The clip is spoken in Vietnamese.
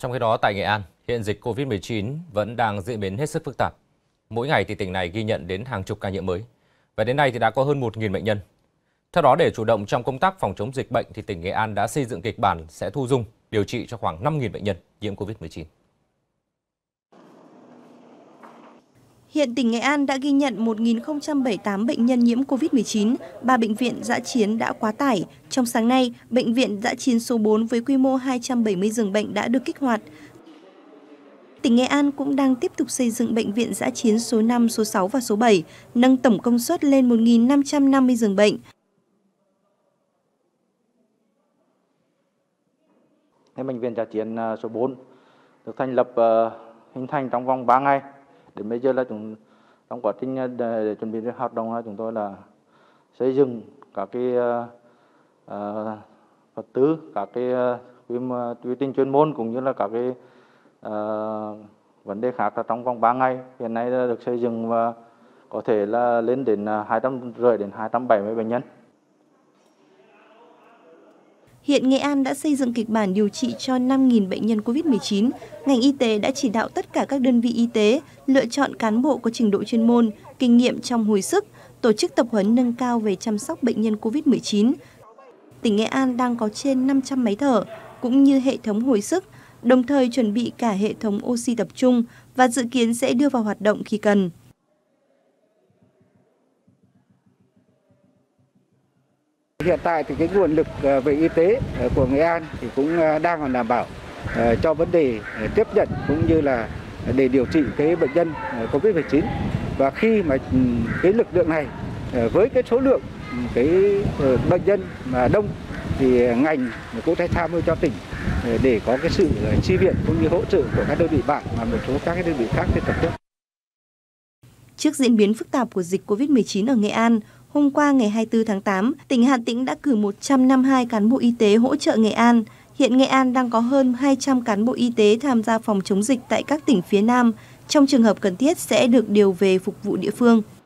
Trong khi đó, tại Nghệ An, hiện dịch COVID-19 vẫn đang diễn biến hết sức phức tạp. Mỗi ngày thì tỉnh này ghi nhận đến hàng chục ca nhiễm mới. Và đến nay thì đã có hơn 1.000 bệnh nhân. Theo đó, để chủ động trong công tác phòng chống dịch bệnh thì tỉnh Nghệ An đã xây dựng kịch bản sẽ thu dung, điều trị cho khoảng 5.000 bệnh nhân nhiễm COVID-19. Hiện tỉnh Nghệ An đã ghi nhận 1.078 bệnh nhân nhiễm COVID-19, 3 bệnh viện dã chiến đã quá tải. Trong sáng nay, bệnh viện dã chiến số 4 với quy mô 270 giường bệnh đã được kích hoạt. Tỉnh Nghệ An cũng đang tiếp tục xây dựng bệnh viện dã chiến số 5, số 6 và số 7, nâng tổng công suất lên 1.550 giường bệnh. Bệnh viện dã chiến số 4 được thành lập hình thành trong vòng 3 ngày. Đến bây giờ là trong quá trình để chuẩn bị hoạt động chúng tôi là xây dựng các cái vật tư, các cái quy trình chuyên môn cũng như là các cái vấn đề khác là trong vòng 3 ngày. Hiện nay đã được xây dựng và có thể là lên đến 250 đến 270 bệnh nhân. Hiện Nghệ An đã xây dựng kịch bản điều trị cho 5.000 bệnh nhân COVID-19. Ngành y tế đã chỉ đạo tất cả các đơn vị y tế lựa chọn cán bộ có trình độ chuyên môn, kinh nghiệm trong hồi sức, tổ chức tập huấn nâng cao về chăm sóc bệnh nhân COVID-19. Tỉnh Nghệ An đang có trên 500 máy thở, cũng như hệ thống hồi sức, đồng thời chuẩn bị cả hệ thống oxy tập trung và dự kiến sẽ đưa vào hoạt động khi cần. Hiện tại thì cái nguồn lực về y tế của Nghệ An thì cũng đang còn đảm bảo cho vấn đề tiếp nhận cũng như là để điều trị cái bệnh nhân COVID-19. Và khi mà cái lực lượng này với cái số lượng cái bệnh nhân mà đông thì ngành cũng sẽ tham mưu cho tỉnh để có cái sự chi viện cũng như hỗ trợ của các đơn vị bạn và một số các cái đơn vị khác trên toàn quốc. Trước diễn biến phức tạp của dịch COVID-19 ở Nghệ An, hôm qua ngày 24 tháng 8, tỉnh Hà Tĩnh đã cử 152 cán bộ y tế hỗ trợ Nghệ An. Hiện Nghệ An đang có hơn 200 cán bộ y tế tham gia phòng chống dịch tại các tỉnh phía Nam. Trong trường hợp cần thiết sẽ được điều về phục vụ địa phương.